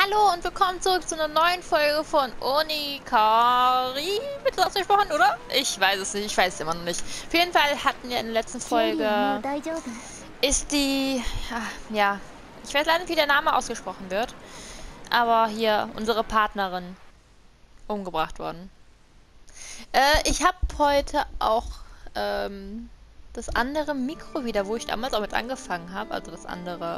Hallo und willkommen zurück zu einer neuen Folge von Onikari. Wird das gesprochen, oder? Ich weiß es nicht, ich weiß es immer noch nicht. Auf jeden Fall hatten wir in der letzten Folge, ist die, ja, ich weiß leider nicht, wie der Name ausgesprochen wird, aber hier unsere Partnerin umgebracht worden. Ich habe heute auch das andere Mikro wieder, wo ich damals auch mit angefangen habe, also das andere,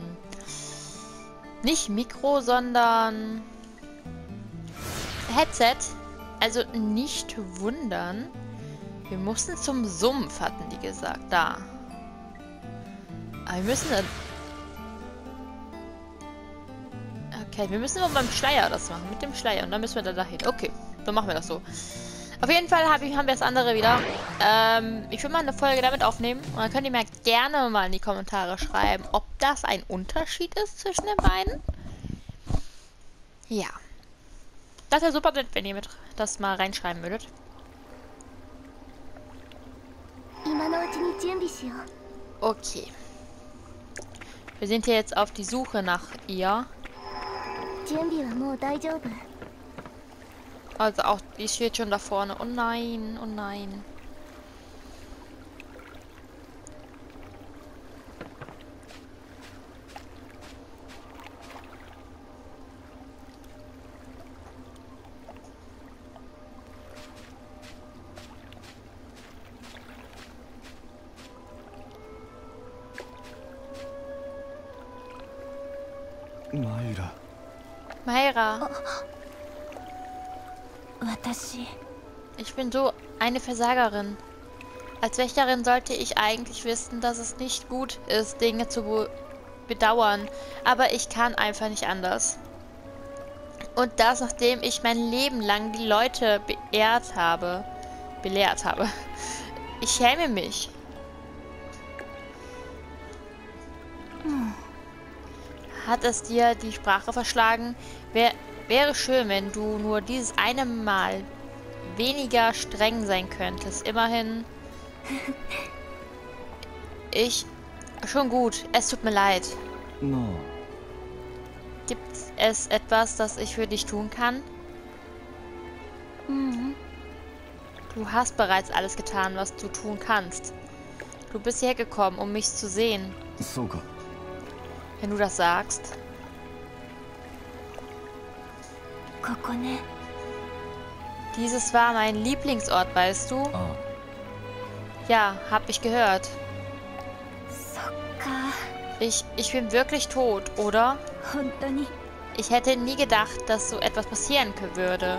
nicht Mikro, sondern Headset. Also nicht wundern. Wir mussten zum Sumpf, hatten die gesagt. Da. Aber wir müssen dann... Okay, wir müssen nur beim Schleier das machen. Mit dem Schleier. Und dann müssen wir da dahin. Okay, dann machen wir das so. Auf jeden Fall haben wir das andere wieder. Ich will mal eine Folge damit aufnehmen. Und dann könnt ihr mir gerne mal in die Kommentare schreiben, ob das ein Unterschied ist zwischen den beiden. Ja. Das wäre super nett, wenn ihr mit das mal reinschreiben würdet. Okay. Wir sind hier jetzt auf die Suche nach ihr. Also auch, die steht schon da vorne. Oh nein, oh nein. Maira. Ich bin so eine Versagerin. Als Wächterin sollte ich eigentlich wissen, dass es nicht gut ist, Dinge zu bedauern. Aber ich kann einfach nicht anders. Und das, nachdem ich mein Leben lang die Leute belehrt habe. Ich schäme mich. Hat es dir die Sprache verschlagen? Wäre schön, wenn du nur dieses eine Mal weniger streng sein könntest. Immerhin. Schon gut. Es tut mir leid. No. Gibt es etwas, das ich für dich tun kann? Du hast bereits alles getan, was du tun kannst. Du bist hergekommen, um mich zu sehen. Soka. Wenn du das sagst. Dieses war mein Lieblingsort, weißt du? Ah. Ja, hab ich gehört. Ich bin wirklich tot, oder? Ich hätte nie gedacht, dass so etwas passieren würde.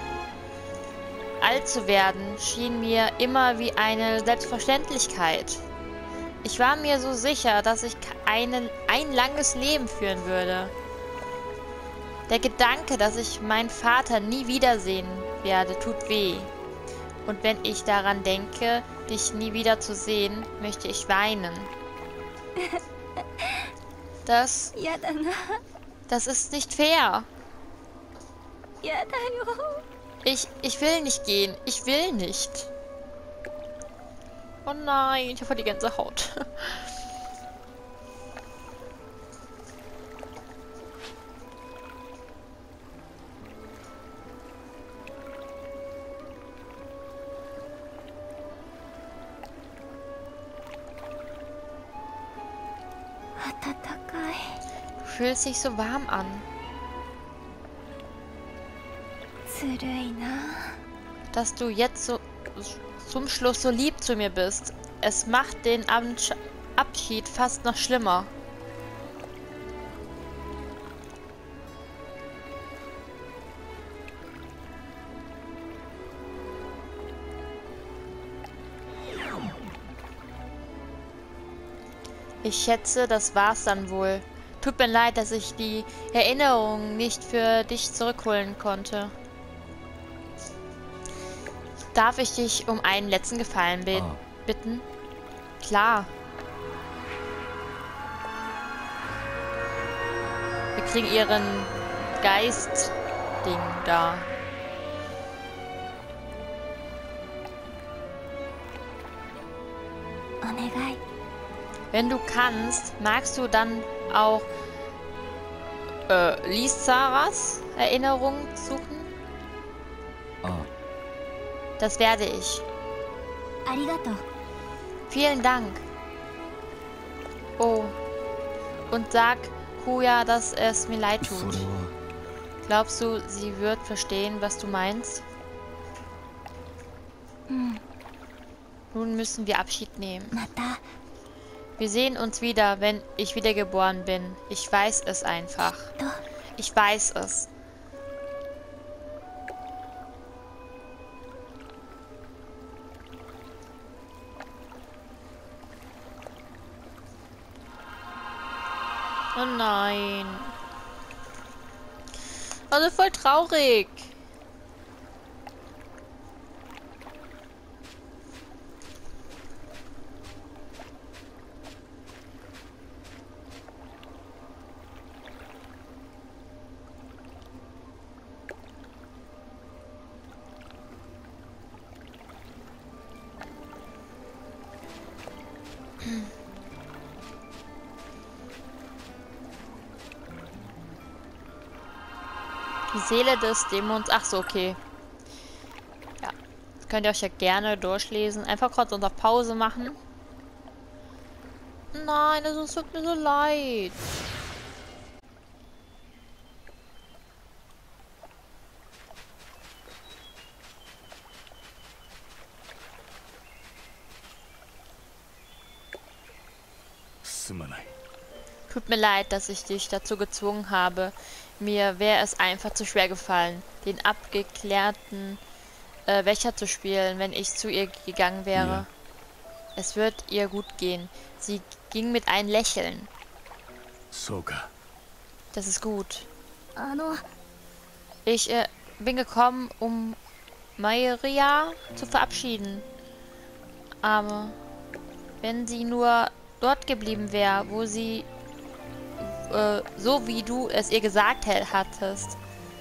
Alt zu werden schien mir immer wie eine Selbstverständlichkeit. Ich war mir so sicher, dass ich ein langes Leben führen würde. Der Gedanke, dass ich meinen Vater nie wiedersehen werde, tut weh. Und wenn ich daran denke, dich nie wieder zu sehen, möchte ich weinen. Das ist nicht fair. Ich will nicht gehen. Ich will nicht. Oh nein, ich habe die Gänsehaut. Du fühlst dich so warm an. Dass du jetzt so zum Schluss so lieb zu mir bist. Es macht den Abschied fast noch schlimmer. Ich schätze, das war's dann wohl. Tut mir leid, dass ich die Erinnerungen nicht für dich zurückholen konnte. Darf ich dich um einen letzten Gefallen bitten? Klar. Wir kriegen ihren Geist-Ding da. Wenn du kannst, magst du dann auch liest Sarahs Erinnerung suchen? Ah. Das werde ich. Arigato. Vielen Dank. Oh. Und sag Kuya, dass es mir leid tut. それは Glaubst du, sie wird verstehen, was du meinst? Nun müssen wir Abschied nehmen. また Wir sehen uns wieder, wenn ich wiedergeboren bin. Ich weiß es einfach. と Ich weiß es. Oh nein. Also voll traurig. Die Seele des Dämons. Ach so, okay. Ja. Das könnt ihr euch ja gerne durchlesen. Einfach kurz unter Pause machen. Nein, es tut mir so leid. Tut mir leid, dass ich dich dazu gezwungen habe. Mir wäre es einfach zu schwer gefallen, den abgeklärten Wächter zu spielen, wenn ich zu ihr gegangen wäre. Ja. Es wird ihr gut gehen. Sie ging mit einem Lächeln. そうか Das ist gut. あの Ich bin gekommen, um Maria zu verabschieden. Aber wenn sie nur dort geblieben wäre, wo sie so wie du es ihr gesagt hattest.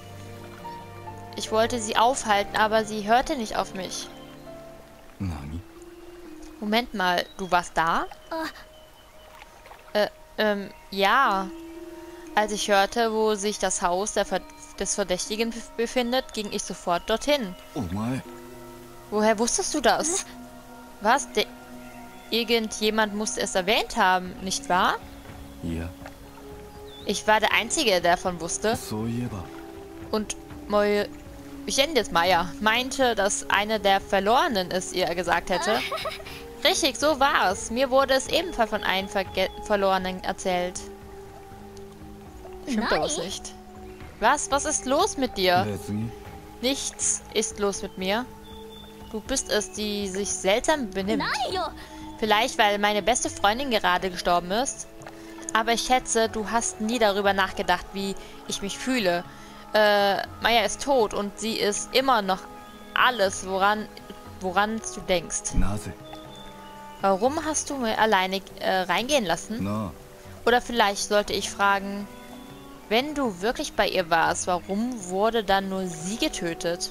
Ich wollte sie aufhalten, aber sie hörte nicht auf mich. 何 Moment mal, du warst da? あ Ja. Als ich hörte, wo sich das Haus des Verdächtigen befindet, ging ich sofort dorthin. お前 Woher wusstest du das? Was? Irgendjemand musste es erwähnt haben, nicht wahr? いや Ich war der Einzige, der davon wusste. そういえば Und ich nenne jetzt Maya, meinte, dass eine der Verlorenen es ihr gesagt hätte. Richtig, so war es. Mir wurde es ebenfalls von einem Verlorenen erzählt. Stimmt aber nicht. Was? Was ist los mit dir? 別に Nichts ist los mit mir. Du bist es, die sich seltsam benimmt. ないよ Vielleicht, weil meine beste Freundin gerade gestorben ist. Aber ich schätze, du hast nie darüber nachgedacht, wie ich mich fühle. Maya ist tot und sie ist immer noch alles, woran du denkst. なぜ Warum hast du mir alleine reingehen lassen? な Oder vielleicht sollte ich fragen, wenn du wirklich bei ihr warst, warum wurde dann nur sie getötet?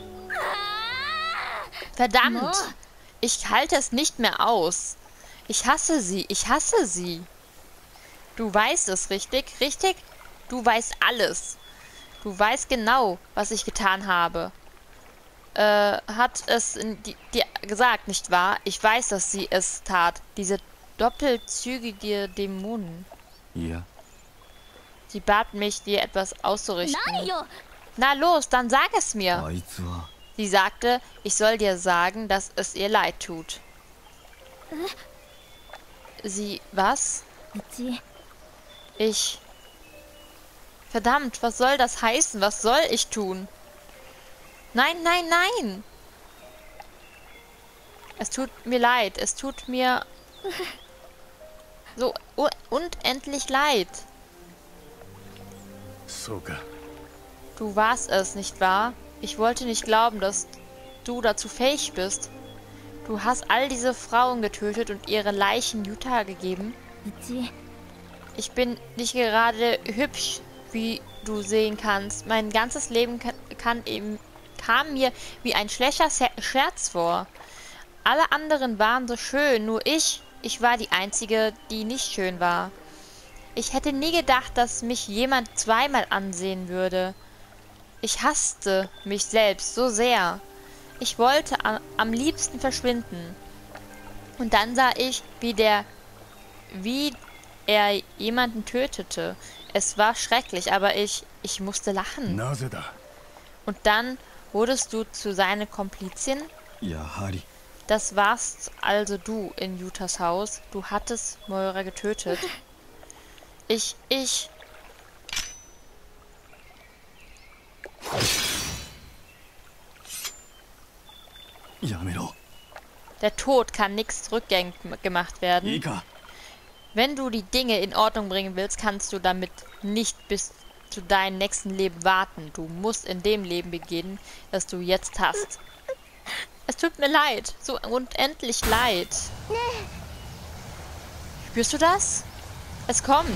Verdammt! Mo. Ich halte es nicht mehr aus. Ich hasse sie, ich hasse sie. Du weißt es, richtig? Richtig? Du weißt alles. Du weißt genau, was ich getan habe. Hat es dir gesagt, nicht wahr? Ich weiß, dass sie es tat. Diese doppelzügige Dämonen. いや Sie bat mich, dir etwas ない auszurichten. よ Na los, dann sag es mir. あいつは Sie sagte, ich soll dir sagen, dass es ihr leid tut. Sie, was? うち Ich. Verdammt, was soll das heißen? Was soll ich tun? Nein, nein, nein! Es tut mir leid. Es tut mir so unendlich leid. そうか Du warst es, nicht wahr? Ich wollte nicht glauben, dass du dazu fähig bist. Du hast all diese Frauen getötet und ihre Leichen Utah gegeben. うち Ich bin nicht gerade hübsch, wie du sehen kannst. Mein ganzes Leben kam mir wie ein schlechter Scherz vor. Alle anderen waren so schön, nur ich war die Einzige, die nicht schön war. Ich hätte nie gedacht, dass mich jemand zweimal ansehen würde. Ich hasste mich selbst so sehr. Ich wollte am liebsten verschwinden. Und dann sah ich, wie er jemanden tötete. Es war schrecklich, aber ich musste lachen. Und dann wurdest du zu seiner Komplizin? Yahari. Das warst also du in Yutas Haus. Du hattest Moira getötet. Yamero. Der Tod kann nichts rückgängig gemacht werden. Ika. Wenn du die Dinge in Ordnung bringen willst, kannst du damit nicht bis zu deinem nächsten Leben warten. Du musst in dem Leben beginnen, das du jetzt hast. Es tut mir leid. So unendlich leid. Spürst du das? Es kommt.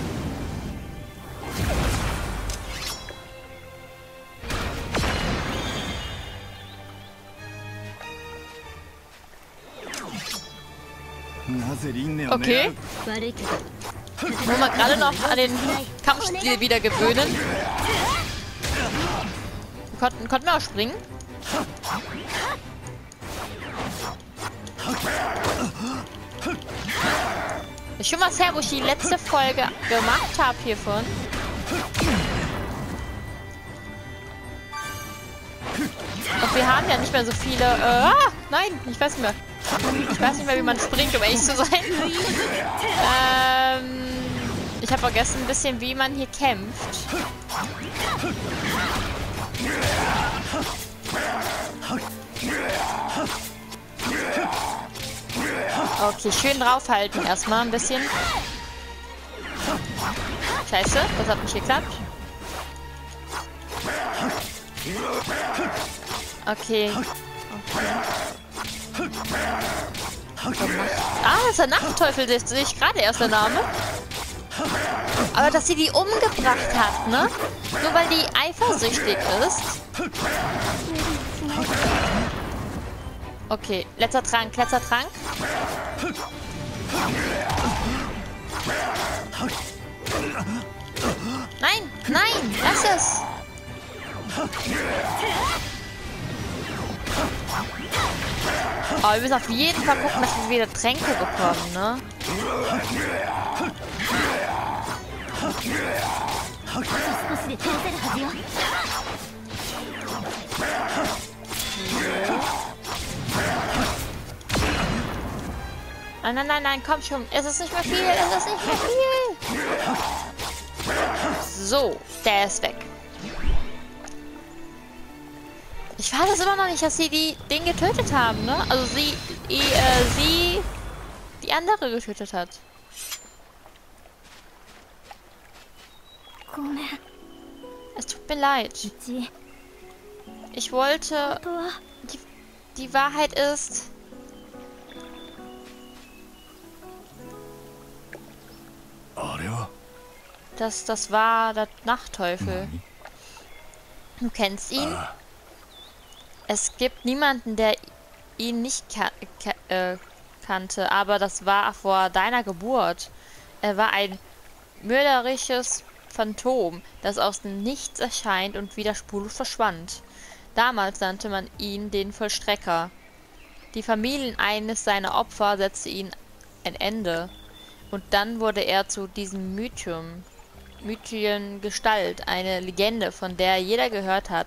Okay. Wollen wir gerade noch an den Kampfstil wieder gewöhnen. Konnten wir auch springen? Ist schon was her, wo ich die letzte Folge gemacht habe hiervon. Und wir haben ja nicht mehr so viele... nein, ich weiß nicht mehr. Ich weiß nicht mehr, wie man springt, um ehrlich zu sein. Ich habe vergessen ein bisschen, wie man hier kämpft. Okay, schön draufhalten erstmal ein bisschen. Scheiße, das hat nicht geklappt. Okay. Ah, das ist der Nachtteufel, das sehe ich gerade erst der Name. Aber dass sie die umgebracht hat, ne? Nur weil die eifersüchtig ist. Okay, letzter Trank, letzter Trank. Nein, nein, lass es. Aber wir müssen auf jeden Fall gucken, dass wir wieder Tränke bekommen, ne? Nein, nein, nein, nein, komm schon. Es ist nicht mehr viel, es ist nicht mehr viel. So, der ist weg. Ich weiß es immer noch nicht, dass sie den getötet haben, ne? Also sie die andere getötet hat. Es tut mir leid. Ich wollte... Die Wahrheit ist... Das war der Nachtteufel. Du kennst ihn? Es gibt niemanden, der ihn nicht kannte, aber das war vor deiner Geburt. Er war ein mörderisches Phantom, das aus dem Nichts erscheint und wieder spurlos verschwand. Damals nannte man ihn den Vollstrecker. Die Familien eines seiner Opfer setzte ihm ein Ende. Und dann wurde er zu diesem mythischen Gestalt, eine Legende, von der jeder gehört hat,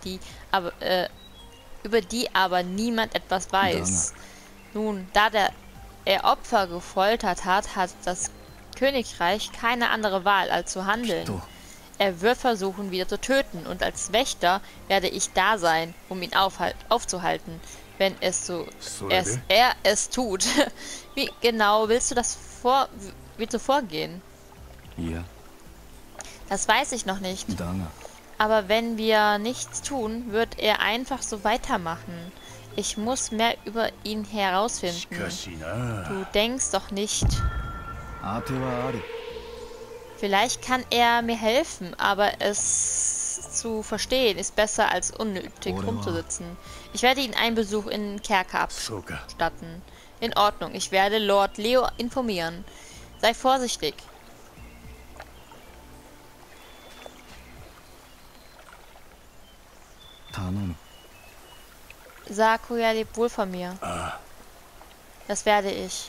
über die aber niemand etwas weiß. Nun, da er Opfer gefoltert hat, hat das Königreich keine andere Wahl, als zu handeln. Er wird versuchen, wieder zu töten, und als Wächter werde ich da sein, um ihn aufzuhalten, wenn er es tut. Wie genau willst du vorgehen? Ja. Das weiß ich noch nicht. Aber wenn wir nichts tun, wird er einfach so weitermachen. Ich muss mehr über ihn herausfinden. Du denkst doch nicht... Vielleicht kann er mir helfen, aber es zu verstehen ist besser, als unnötig rumzusitzen. Ich werde ihn einen Besuch in Kerker abstatten. In Ordnung, ich werde Lord Leo informieren. Sei vorsichtig. 頼む。 Sakuya lebt wohl von mir. Das werde ich.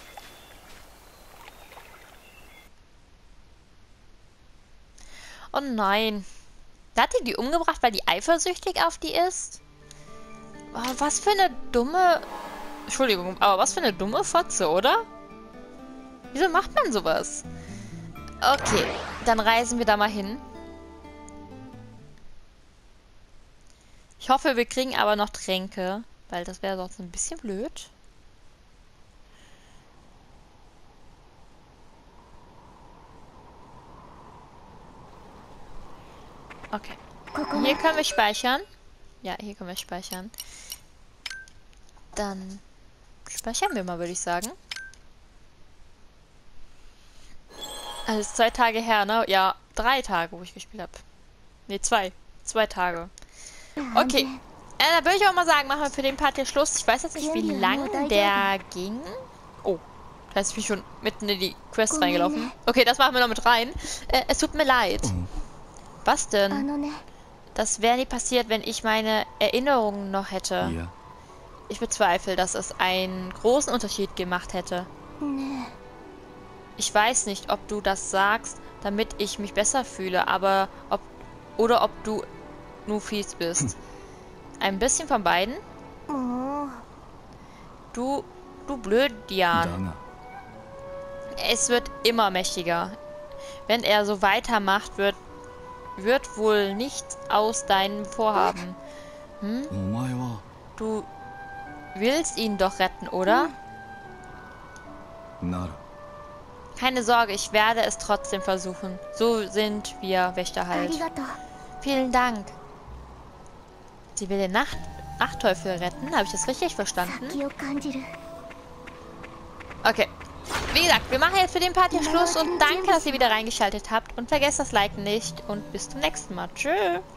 Oh nein. Da hat die umgebracht, weil die eifersüchtig auf die ist? Oh, was für eine dumme... Entschuldigung, aber was für eine dumme Fotze, oder? Wieso macht man sowas? Okay, dann reisen wir da mal hin. Ich hoffe, wir kriegen aber noch Tränke, weil das wäre sonst ein bisschen blöd. Okay. Hier können wir speichern. Ja, hier können wir speichern. Dann speichern wir mal, würde ich sagen. Also ist 2 Tage her, ne? Ja, 3 Tage, wo ich gespielt habe. Ne, 2. 2 Tage. Okay. Dann würde ich auch mal sagen, machen wir für den Part hier Schluss. Ich weiß jetzt nicht, wie lang der ging. Oh. Da ist ich schon mitten in die Quest reingelaufen. Okay, das machen wir noch mit rein. Es tut mir leid. Was denn? Das wäre nie passiert, wenn ich meine Erinnerungen noch hätte. Ja. Ich bezweifle, dass es einen großen Unterschied gemacht hätte. Ich weiß nicht, ob du das sagst, damit ich mich besser fühle, aber ob du nur fies bist. Ein bisschen von beiden? Du Blödian. Es wird immer mächtiger. Wenn er so weitermacht, wird wohl nichts aus deinem Vorhaben. Du willst ihn doch retten, oder? Keine Sorge, ich werde es trotzdem versuchen. So sind wir Wächter halt. Vielen Dank. Sie will den Nachtteufel retten. Habe ich das richtig verstanden? Okay. Wie gesagt, wir machen jetzt für den Part hier Schluss und danke, dass ihr wieder reingeschaltet habt. Und vergesst das Liken nicht und bis zum nächsten Mal. Tschüss.